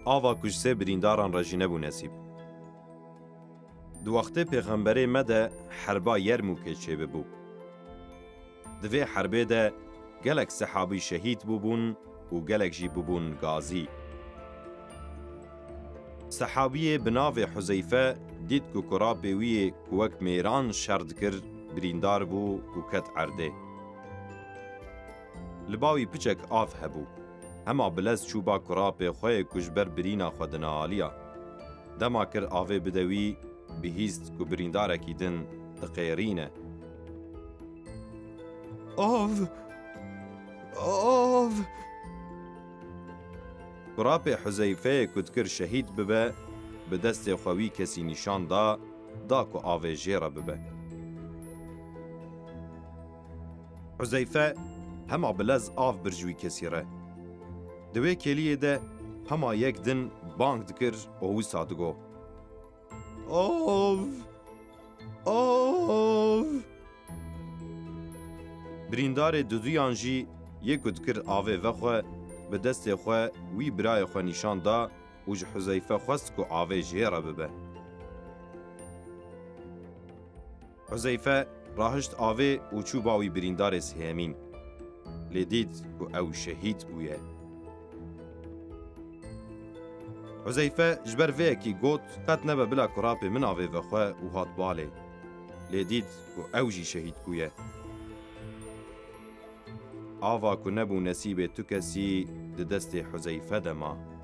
آوا کجسه برینداران را جی نبو نصیب. دو وقت پیغمبر مده حربا یرموک چه ببو. دوی حربه ده گلک صحابی شهید ببون و گلک جی ببون غازی. صحابی بناو حذیفه دید که کرابه وی کوک میران شرد کر بریندار بو و کت عرده. لباوی پچک آف هبو. هما بلز چوبا کرابه خواه کجبر برینا خودنا آلیا. دما کر آوه بدوی بهیست که بریندارکی دن دقیرینه. آو کرابه حذیفه کد کر شهید ببه به دست خوی کسی نشان دا که آوه جیره ببه. حذیفه هما بلز آف برجوی کسی ره. دوی کلیه ده هما یک دن بانک دکر اوی سادگو. آو بریندار دودویان جی یک دکر آوه وخواه به دست خواه وی برای خواه نشان دا و جه حذیفه خواست که آوه جیره ببه. حذیفه راهشت آوه و چوباوی بریندار سهمین. لیدید که او شهید بویه. حذیفه جبر وی اکی گوت قد نبه بلا کراب من آوه وخواه و هات باله. لیدید که او جی شهید بویه. آوا که نبو نصیب تو کسی ده دست حذیفه دما.